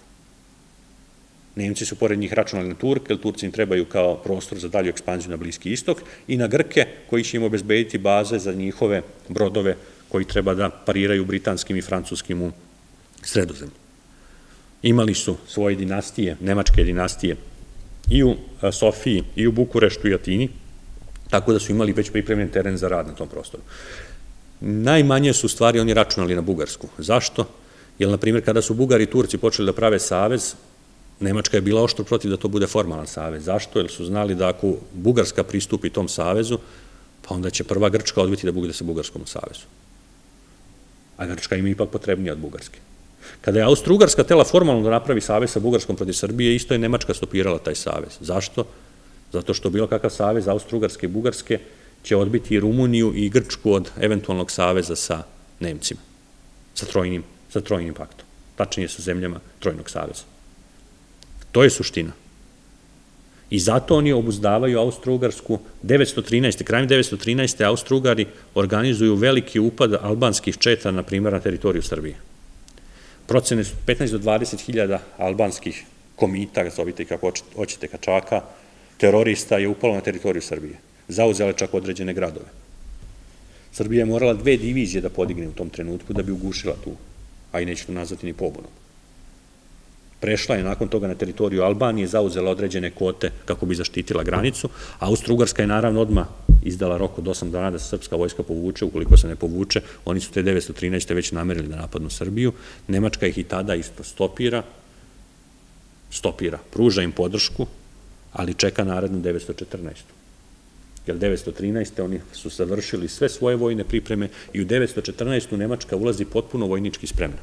Nemci su pored njih računali na Turke, jer Turci im trebaju kao prostor za dalju ekspanziju na Bliski istok, i na Grke, koji će im obezbediti baze za njihove brodove koji treba da pariraju britanskim i francuskim u Sredozemlju. Imali su svoje dinastije, nemačke dinastije, i u Sofiji, i u Bukureštu i Atini, tako da su imali već pripremljen teren za rad na tom prostoru. Najmanje su stvari oni računali na Bugarsku. Zašto? Jer, na primjer, kada su Bugari i Turci počeli da prave savez, Nemačka je bila oštro protiv da to bude formalan savez. Zašto? Jer su znali da ako Bugarska pristupi tom savezu, pa onda će prva Grčka odbiti da bude sa Bugarskom u savezu. A Grčka im je ipak potrebnija od Bugarske. Kada je Austro-Ugarska tela formalno da napravi savez sa Bugarskom protiv Srbije, isto je Nemačka stopirala taj savez. Zašto? Zato što bilo kakav savez Austro-Ugarske i Bugarske će odbiti i Rumuniju i Grčku od eventualnog saveza sa Nemcima, sa trojnim paktom. Tačnije sa zemljama trojnog saveza. To je suština. I zato oni obuzdavaju Austro-Ugarsku. 913. krajem 913. Austro-Ugari organizuju veliki upad albanskih četa, na primjer, na teritoriju Srbije. Procene su 15 do 20 hiljada albanskih komita, zovite kako hoćete, kačaka, terorista je upalo na teritoriju Srbije. Zauzele čak određene gradove. Srbija je morala 2 divizije da podigne u tom trenutku da bi ugušila tu, a i neće to nazvati ni pobunom. Prešla je nakon toga na teritoriju Albanije, zauzela određene kote kako bi zaštitila granicu, a Austro-Ugarska je naravno odmah izdala rok od 8 dana da se srpska vojska povuče. Ukoliko se ne povuče, oni su te 913. već namerili da napadnu Srbiju. Nemačka ih i tada isto stopira, pruža im podršku, ali čeka narednu 914. Jer 913. oni su završili sve svoje vojne pripreme i u 914. Nemačka ulazi potpuno vojnički spremna.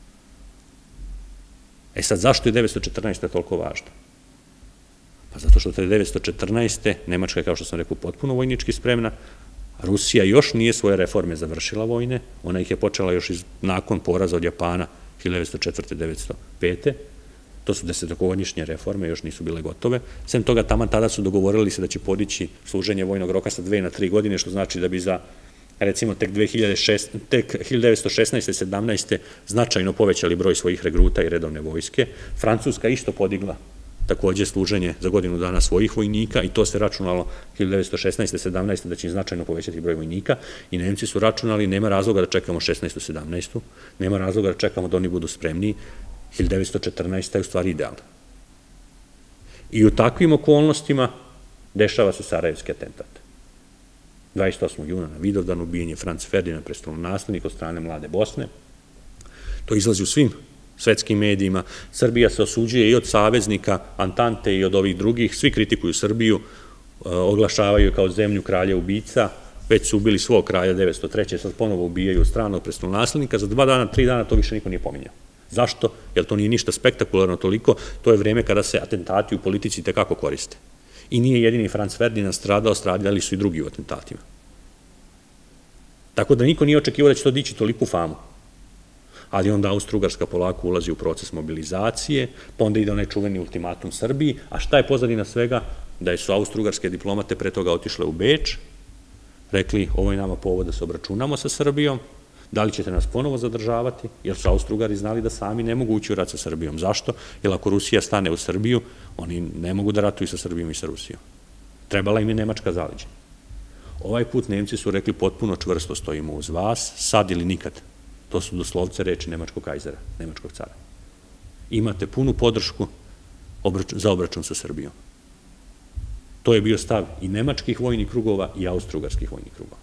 E sad, zašto je 914. toliko važno? Pa zato što te 914. Nemačka je, kao što sam rekao, potpuno vojnički spremna, Rusija još nije svoje reforme završila vojne, ona ih je počela još nakon poraza od Japana 1904-1905. To su desetogodišnje reforme, još nisu bile gotove. Sem toga, taman tada su dogovorili se da će podići služenje vojnog roka sa 2 na 3 godine, što znači da bi za, recimo, tek 1916. 17. značajno povećali broj svojih regruta i redovne vojske. Francuska isto podigla takođe služenje za godinu dana svojih vojnika i to se računalo 1916. 17. da će im značajno povećati broj vojnika i Nemci su računali, nema razloga da čekamo 16. 17. Nema razloga da čekamo da oni budu spremniji. 1914. je u stvari idealna. I u takvim okolnostima dešava se Sarajevski atentat. 28. juna na Vidovdan ubijen je Franc Ferdinand, prestolonaslednik od strane Mlade Bosne. To izlazi u svim svetskim medijima. Srbija se osuđuje i od saveznika, Antante i od ovih drugih. Svi kritikuju Srbiju, oglašavaju kao zemlju kralja ubica. Već su ubili svog kralja 903. Sad ponovo ubijaju stranog prestolonaslednika. Za 2 dana, 3 dana to više niko nije pominjao. Zašto? Jer to nije ništa spektakularno toliko. To je vreme kada se atentati u politici tekako koriste. I nije jedini Franc Ferdinand stradao, stradali su i drugi u atentatima. Tako da niko nije očekivao da će to dići toliku famu. ali onda Austro-Ugarska polako ulazi u proces mobilizacije, pa onda ide onaj čuveni ultimatum Srbiji, a šta je pozadina svega? Da su austro-ugarske diplomate pre toga otišle u Beč, rekli ovo je nama povod da se obračunamo sa Srbijom, da li ćete nas ponovo zadržavati, jer su Austro-Ugari znali da sami ne mogu ući u rat sa Srbijom. Zašto? Jer ako Rusija stane u Srbiju, oni ne mogu da ratuju sa Srbijom i sa Rusijom. Trebala im je Nemačka zaleđe. Ovaj put Nemci su rekli potpuno čvrsto stojimo uz vas, sad ili nikad. To su doslovce reči nemačkog kajzera, nemačkog cara. Imate punu podršku za obračun sa Srbijom. To je bio stav i nemačkih vojnih krugova i austro-ugarskih vojnih krugova.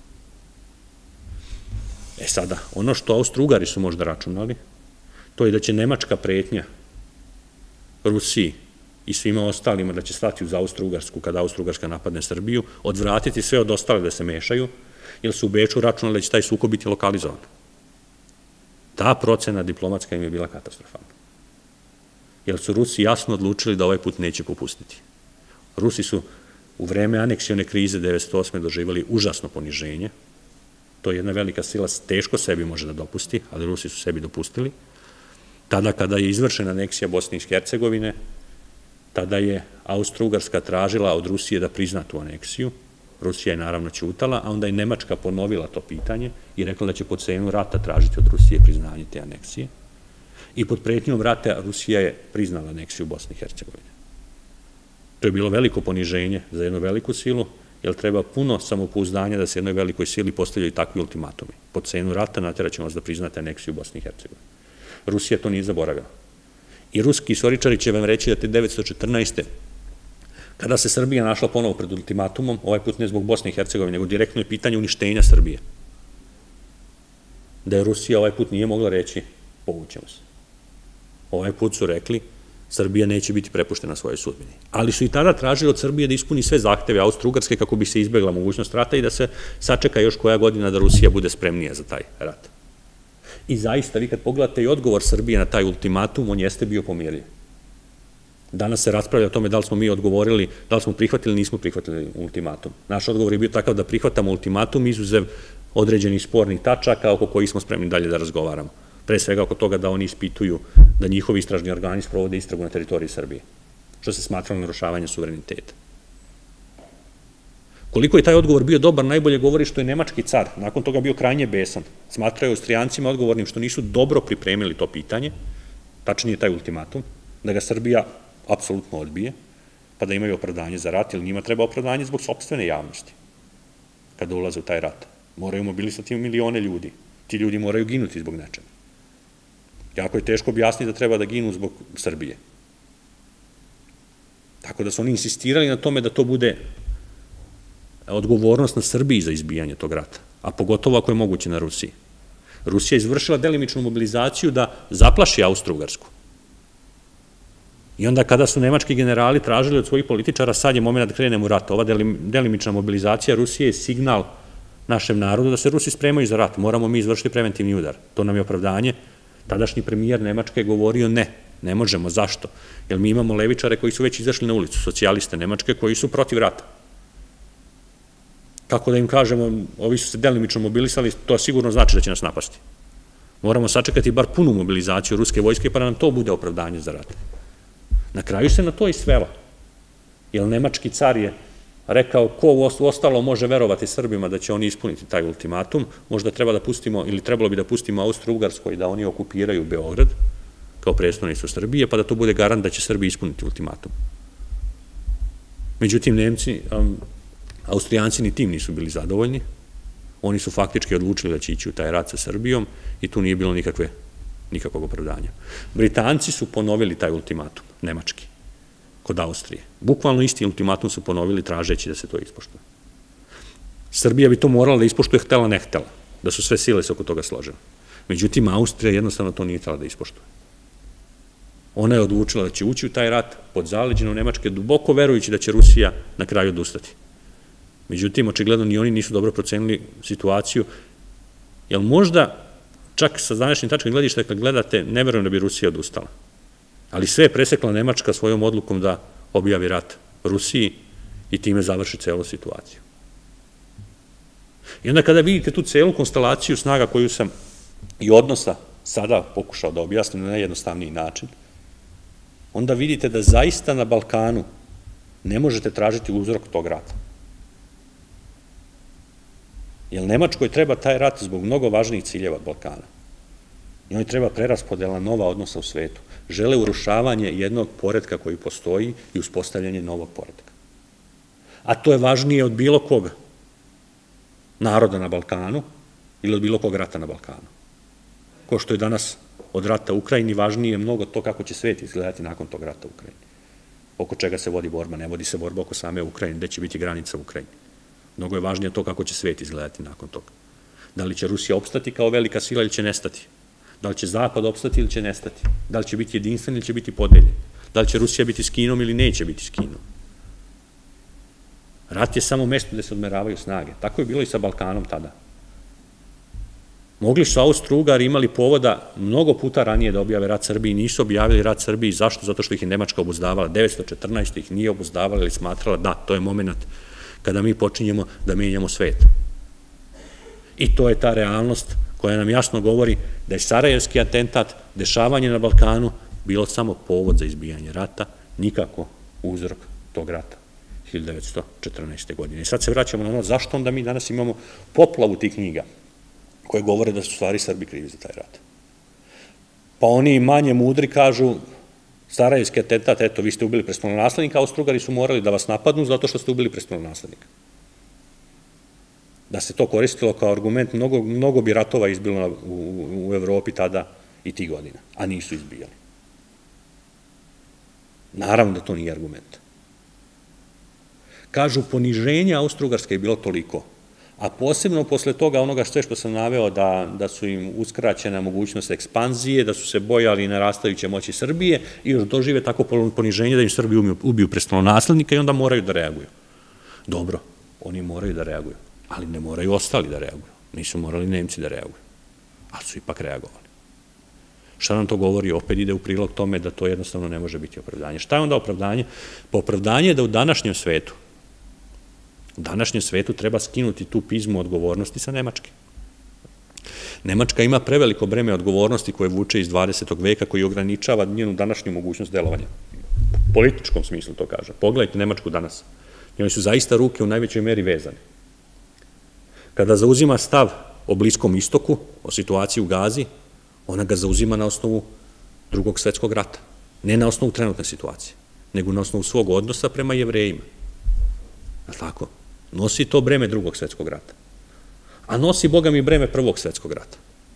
Sada, ono što Austro-Ugari su možda računali, to je da će nemačka pretnja Rusiji i svima ostalima da će stati uz Austro-Ugarsku kada Austro-Ugarska napadne Srbiju, odvratiti sve od ostale da se mešaju, jer su u Beču računali da će taj sukob biti lokalizovan. Ta procena diplomatska im je bila katastrofalna. Jer su Rusi jasno odlučili da ovaj put neće popustiti. Rusi su u vreme aneksione krize 1908. doživali užasno poniženje. To je jedna velika sila, teško sebi može da dopusti, ali Rusi su sebi dopustili. Tada kada je izvršena aneksija Bosne i Hercegovine, tada je Austro-Ugarska tražila od Rusije da prizna tu aneksiju. Rusija je naravno ćutala, a onda je Nemačka ponovila to pitanje i rekla da će po cenu rata tražiti od Rusije priznanje te aneksije. I pod pretnjom rata Rusija je priznala aneksiju Bosne i Hercegovine. To je bilo veliko poniženje za jednu veliku silu, jer treba puno samopouzdanja da se jednoj velikoj sili postavljaju takvi ultimatumi. Po cenu rata natjerat ćemo vas da priznate aneksiju Bosne i Hercegovine. Rusija to nije zaboravila. I ruski istoričari će vam reći da te 1914. kada se Srbija našla ponovo pred ultimatumom, ovaj put ne zbog Bosne i Hercegovine, nego direktno je pitanje uništenja Srbije. Da je Rusija ovaj put nije mogla reći povućemo se. Ovaj put su rekli Srbija neće biti prepuštena svojoj sudbini. Ali su i tada tražili od Srbije da ispuni sve zahteve Austro-Ugarske kako bi se izbegla mogućnost rata i da se sačeka još koja godina da Rusija bude spremnija za taj rat. I zaista, vi kad pogledate i odgovor Srbije na taj ultimatum, on jeste bio pomirljiv. Danas se raspravlja o tome da li smo mi odgovorili, da li smo prihvatili ili nismo prihvatili ultimatum. Naš odgovor je bio takav da prihvatamo ultimatum izuzev određenih spornih tačaka oko kojih smo spremni dalje da razgovaramo. Pre svega oko toga da oni ispituju da njihovi istražni organi sprovode istragu na teritoriji Srbije, što se smatralo narušavanje suvereniteta. Koliko je taj odgovor bio dobar, najbolje govori što je nemački car nakon toga bio krajnje besan. Smatrao je Austrijancima odgovornim što nisu dobro pripremili to pitanje, tačnije taj ultimatum, da ga Srbija apsolutno odbije, pa da imaju opravdanje za rat, jer njima treba opravdanje zbog sopstvene javnosti kada ulaze u taj rat. Moraju mobilisati milione ljudi. Ti ljudi moraju ginuti zbog nečega. Jako je teško objasniti da treba da ginu zbog Srbije. Tako da su oni insistirali na tome da to bude odgovornost na Srbiji za izbijanje tog rata, a pogotovo ako je moguće na Rusiji. Rusija je izvršila delimičnu mobilizaciju da zaplaši Austro-Ugarsku. I onda kada su nemački generali tražili od svojih političara, sad je moment da krenemo u rat, ova delimična mobilizacija Rusije je signal našem narodu da se Rusi spremaju za rat, moramo mi izvršiti preventivni udar. To nam je opravdanje. Tadašnji premijer Nemačke je govorio ne možemo, zašto? Jer mi imamo levičare koji su već izašli na ulicu, socijaliste Nemačke koji su protiv rata. Kako da im kažemo, ovi su se delimično mobilisali, to sigurno znači da će nas napasti. Moramo sačekati bar punu mobilizaciju ruske vojske pa da nam to bude opravdanje za rat. Na kraju se na to i svela. Jer nemački car je rekao ko ostalo može verovati Srbima da će oni ispuniti taj ultimatum, možda treba da pustimo, ili trebalo bi da pustimo Austro-Ugarskoj da oni okupiraju Beograd kao prestonicu Srbije, pa da to bude garant da će Srbija ispuniti ultimatum. Međutim, Nemci, Austrijanci ni tim nisu bili zadovoljni, oni su faktički odlučili da će ići u taj rat sa Srbijom i tu nije bilo nikakvog opravdanja. Britanci su ponovili taj ultimatum, nemački, kod Austrije. Bukvalno isti ultimatum su ponovili tražeći da se to ispoštuje. Srbija bi to morala da ispoštuje, htela ne htela, da su sve sile se oko toga složile. Međutim, Austrija jednostavno to nije htela da ispoštuje. Ona je odlučila da će ući u taj rat pod zaleđinom Nemačke, duboko verujući da će Rusija na kraju odustati. Međutim, očigledno ni oni nisu dobro procenili situaciju, jer možda, čak sa današnjim tačkom gledišta, kad gledate, ne verujem da bi Rusija odustala. Ali sve je presekla Nemačka svojom odlukom da objavi rat Rusiji i time završi celu situaciju. I onda kada vidite tu celu konstelaciju snaga koju sam i odnosa sada pokušao da objasnim na najjednostavniji način, onda vidite da zaista na Balkanu ne možete tražiti uzrok tog rata. Jer Nemačkoj treba taj rat zbog mnogo važnijih ciljeva od Balkana. Njoj treba preraspodela nova odnosa u svetu. Žele urušavanje jednog poretka koji postoji i uspostavljanje novog poretka. A to je važnije od bilo kog naroda na Balkanu ili od bilo kog rata na Balkanu. Ko što je danas od rata u Ukrajini, važnije je mnogo to kako će svet izgledati nakon tog rata u Ukrajini. Oko čega se vodi borba, ne vodi se borba oko same Ukrajine, gde će biti granica u Ukrajini. Mnogo je važnije to kako će svet izgledati nakon toga. Da li će Rusija opstati kao velika sila ili će nestati? Da li će Zapad opstati ili će nestati? Da li će biti jedinstven ili će biti podeljen? Da li će Rusija biti s Kinom ili neće biti s Kinom? Rat je samo mesto gde se odmeravaju snage. Tako je bilo i sa Balkanom tada. Mogli su Austro-Ugari imali povoda mnogo puta ranije da objave rat Srbiji, nisu objavili rat Srbiji. Zašto? Zato što ih je Nemačka obuzdavala. 914. ih nije obuzdavala ili smatrala da, to je moment kada mi počinjemo da menjamo svet. I to je ta realnost koja nam jasno govori da je Sarajevski atentat, dešavanje na Balkanu, bilo samo povod za izbijanje rata, nikako uzrok tog rata 1914. godine. I sad se vraćamo na ono zašto onda mi danas imamo poplavu tih knjiga koje govore da su stvari Srbi krivi za taj rat. Pa oni manje mudri kažu Sarajevski atentat, eto, vi ste ubili prestolonaslednika, Austro-Ugari su morali da vas napadnu zato što ste ubili prestolonaslednika. Da se to koristilo kao argument, mnogo bi ratova izbilo u Evropi tada i tih godina, a nisu izbijali. Naravno da to nije argument. Kažu, poniženje Austro-Ugarske je bilo toliko, a posebno posle toga onoga sve što sam naveo da su im uskraćena mogućnost ekspanzije, da su se bojali narastajuće moći Srbije i još dožive tako poniženje da im Srbi ubiju prestolonaslednika i onda moraju da reaguju. Dobro, oni moraju da reaguju, ali ne moraju ostali da reaguju. Nisu morali Nemci da reaguju, ali su ipak reagovali. Šta nam to govori? Opet ide u prilog tome da to jednostavno ne može biti opravdanje. Šta je onda opravdanje? Pa opravdanje je da u današnjem svetu treba skinuti tu pizmu odgovornosti sa Nemačke. Nemačka ima preveliko breme odgovornosti koje vuče iz 20. veka, koji ograničava njenu današnju mogućnost delovanja. U političkom smislu to kaže. Pogledajte Nemačku danas. Njoj su zaista ruke u najvećoj meri vezane. Kada zauzima stav o Bliskom istoku, o situaciji u Gazi, ona ga zauzima na osnovu Drugog svetskog rata. Ne na osnovu trenutne situacije, nego na osnovu svog odnosa prema Jevrejima. Je li tako? Nosi to breme Drugog svetskog rata. A nosi, Boga mi, breme Prvog svetskog rata.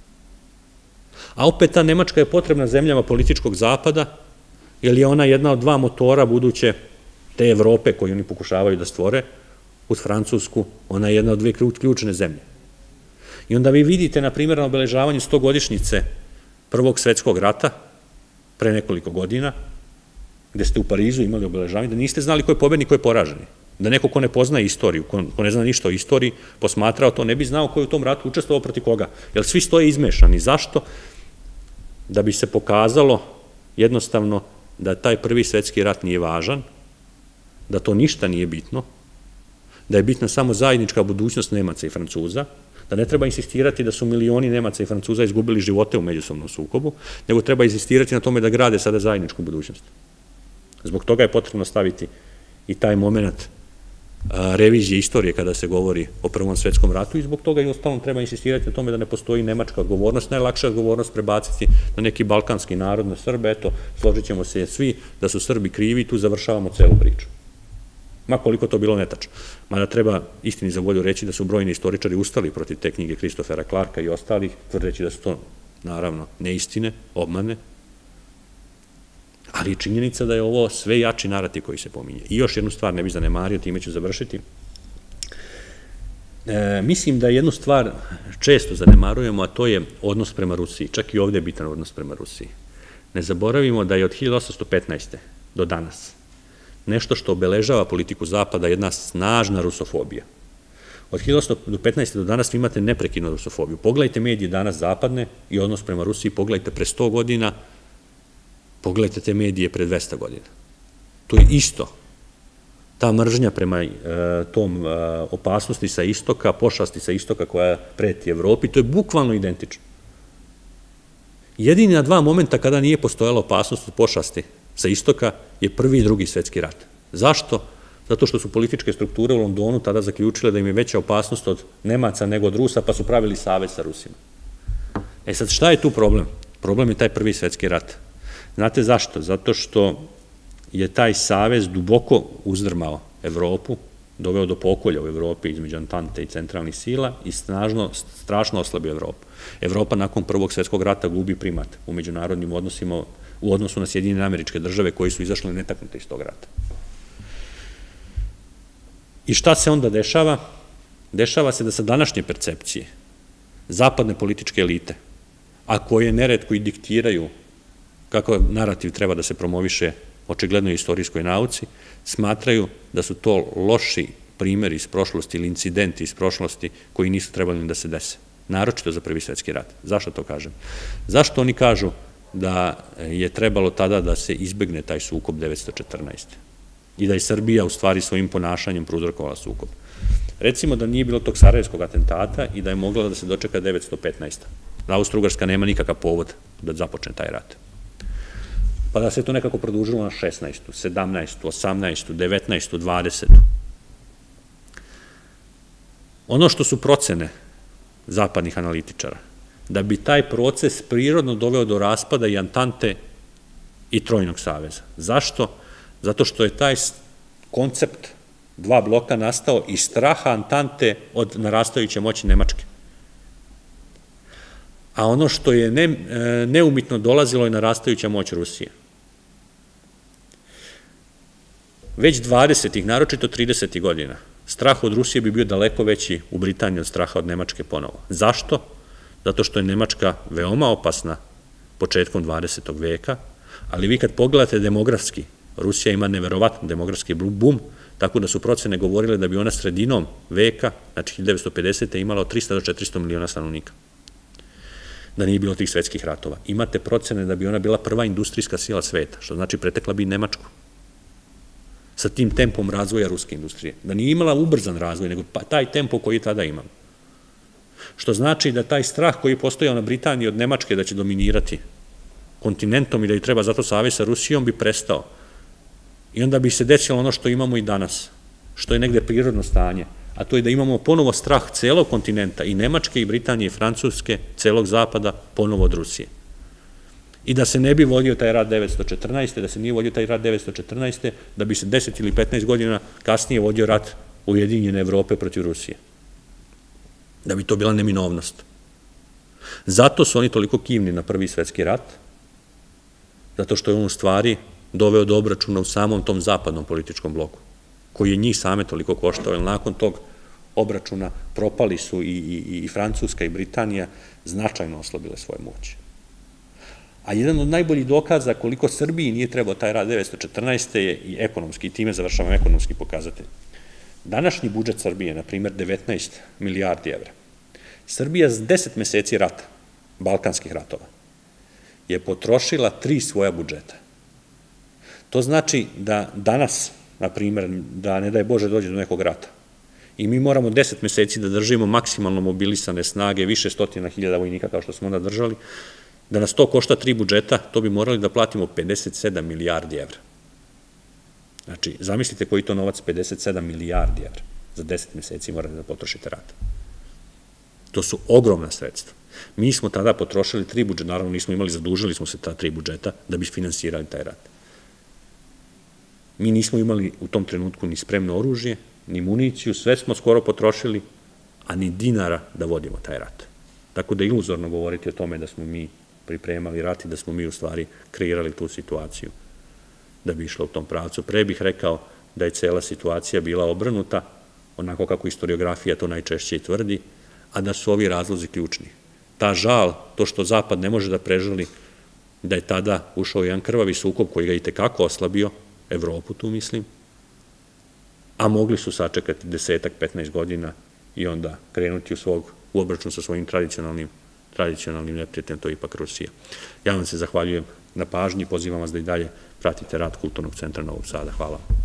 A opet ta Nemačka je potrebna zemljama političkog zapada, jer je ona jedna od dva motora buduće te Evrope koju oni pokušavaju da stvore, uz Francusku, ona je jedna od dve ključne zemlje. I onda vi vidite, na primjer, na obeležavanju 100-godišnjice Prvog svetskog rata, pre nekoliko godina, gde ste u Parizu imali obeležavanje, da niste znali ko je pobednik, ko je poraženi. Da neko ko ne poznaje istoriju, ko ne zna ništa o istoriji, posmatrao to, ne bi znao ko je u tom ratu učestvovao protiv koga. Jer svi stoje izmešani. Zašto? Da bi se pokazalo jednostavno da taj Prvi svetski rat nije važan, da to ništa nije bitno, da je bitna samo zajednička budućnost Nemaca i Francuza, da ne treba insistirati da su milioni Nemaca i Francuza izgubili živote u međusobnom sukobu, nego treba insistirati na tome da grade sada zajedničku budućnost. Zbog toga je potrebno staviti i taj moment revizije istorije kada se govori o Prvom svetskom ratu i zbog toga i ostalom treba insistirati na tome da ne postoji nemačka odgovornost, najlakša odgovornost prebaciti na neki balkanski narod, na Srbe, eto, složit ćemo se svi da su Srbi krivi i tu završavamo celu priču. Ma koliko to bilo netačno. Mada treba istini za volju reći da su brojni istoričari ustali protiv te knjige Kristofera Clarka i ostalih, tvrdeći da su to, naravno, neistine, obmane, ali je činjenica da je ovo sve jači narativ koji se pominje. I još jednu stvar ne bih zanemario, time ću završiti. Mislim da jednu stvar često zanemarujemo, a to je odnos prema Rusiji. Čak i ovde je bitan odnos prema Rusiji. Ne zaboravimo da je od 1815. do danas nešto što obeležava politiku Zapada jedna snažna rusofobija. Od 1815. do danas vi imate neprekidnu rusofobiju. Pogledajte medije danas zapadne i odnos prema Rusiji, pogledajte pre 100 godina, pogledajte te medije pre 200 godina. To je isto. Ta mržnja prema tom opasnosti sa istoka, pošasti sa istoka koja preti Evropi, to je bukvalno identično. Jedini na dva momenta kada nije postojala opasnost od pošasti sa istoka je Prvi i Drugi svetski rat. Zašto? Zato što su političke strukture u Londonu tada zaključile da im je veća opasnost od Nemaca nego od Rusa, pa su pravili savez sa Rusima. E sad, šta je tu problem? Problem je taj Prvi svetski rat. Znate zašto? Zato što je taj savez duboko uzdrmao Evropu, doveo do pokolja u Evropi između Antante i centralnih sila i strašno oslabio Evropu. Evropa nakon Prvog svetskog rata gubi primat u međunarodnim odnosima u odnosu na Sjedinjene Američke Države koji su izašli netaknute iz tog rata. I šta se onda dešava? Dešava se da sa današnje percepcije zapadne političke elite, a koje neretko i diktiraju kako narativ treba da se promoviše očigledno u istorijskoj nauci, smatraju da su to loši primjeri iz prošlosti ili incidenti iz prošlosti koji nisu trebali da se dese. Naročito za Prvi svetski rat. Zašto to kažem? Zašto oni kažu da je trebalo tada da se izbegne taj sukob 1914. I da je Srbija u stvari svojim ponašanjem prouzrokovala sukob? Recimo da nije bilo tog sarajevskog atentata i da je mogla da se dočeka 1915. Da Austro-Ugarska nema nikakav povod da započne taj rat. Pa da se to nekako produžilo na 16., 17., 18., 19., 20. Ono što su procene zapadnih analitičara, da bi taj proces prirodno doveo do raspada i Antante i Trojnog saveza. Zašto? Zato što je taj koncept dva bloka nastao iz straha Antante od narastajuće moći Nemačke. A ono što je neumitno dolazilo je narastajuća moć Rusije. Već 20. naročito 30. godina, strah od Rusije bi bio daleko veći u Britaniji od straha od Nemačke ponovo. Zašto? Zato što je Nemačka veoma opasna početkom 20. veka, ali vi kad pogledate demografski, Rusija ima neverovatan demografski bum, tako da su procene govorile da bi ona sredinom veka, znači 1950. imala od 300 do 400 miliona stanovnika. Da nije bilo tih svetskih ratova. Imate procene da bi ona bila prva industrijska sila sveta, što znači pretekla bi Nemačku. Sa tim tempom razvoja ruske industrije. Da nije imala ubrzan razvoj, nego taj tempo koji tada imamo. Što znači da taj strah koji je postojao na Britaniji od Nemačke da će dominirati kontinentom i da je treba zato savez sa Rusijom bi prestao. I onda bi se desilo ono što imamo i danas, što je negde prirodno stanje, a to je da imamo ponovo strah celog kontinenta, i Nemačke, i Britanije, i Francuske, celog zapada, ponovo od Rusije. I da se ne bi vodio taj rat 1914. Da se nije vodio taj rat 1914. da bi se 10 ili 15 godina kasnije vodio rat Ujedinjene Evrope protiv Rusije. Da bi to bila neminovnost. Zato su oni toliko kivni na Prvi svetski rat, zato što je on u stvari doveo do obračuna u samom tom zapadnom političkom bloku, koji je njih same toliko koštao, jer nakon tog obračuna propali su i Francuska i Britanija značajno oslabile svoje moći. A jedan od najboljih dokaza koliko Srbiji nije trebao taj rat 1914. je i ekonomski, i time završavam ekonomski pokazatelj. Današnji budžet Srbije, na primjer 19 milijardi evra, Srbija z 10 meseci rata, balkanskih ratova, je potrošila 3 svoja budžeta. To znači da danas, na primjer, da ne daj Bože dođe do nekog rata, i mi moramo 10 meseci da držimo maksimalno mobilisane snage, više stotina hiljada vojnika kao što smo onda držali, da nas to košta 3 budžeta, to bi morali da platimo 57 milijardi evra. Znači, zamislite koji to novac, 57 milijardi evra. Za 10 meseci morate da potrošite rata. To su ogromna sredstva. Mi smo tada potrošili 3 budžeta, naravno nismo imali, zadužili smo se ta 3 budžeta da bi finansirali taj rat. Mi nismo imali u tom trenutku ni spremno oružje, ni municiju, sve smo skoro potrošili, a ni dinara da vodimo taj rat. Tako da je iluzorno govoriti o tome da smo mi pripremali rat i da smo mi u stvari kreirali tu situaciju da bi išla u tom pravcu. Pre bih rekao da je cela situacija bila obrnuta, onako kako historiografija to najčešće i tvrdi, a da su ovi razlozi ključni. Ta žal, to što Zapad ne može da prežali, da je tada ušao jedan krvavi sukob koji ga i tekako oslabio, Evropu tu mislim, a mogli su sačekati 10-15 godina i onda krenuti u obračun sa svojim tradicionalnim neprijateljem, to je ipak Rusija. Ja vam se zahvaljujem na pažnji, pozivam vas da i dalje pratite rad Kulturnog centra Novog Sada. Hvala.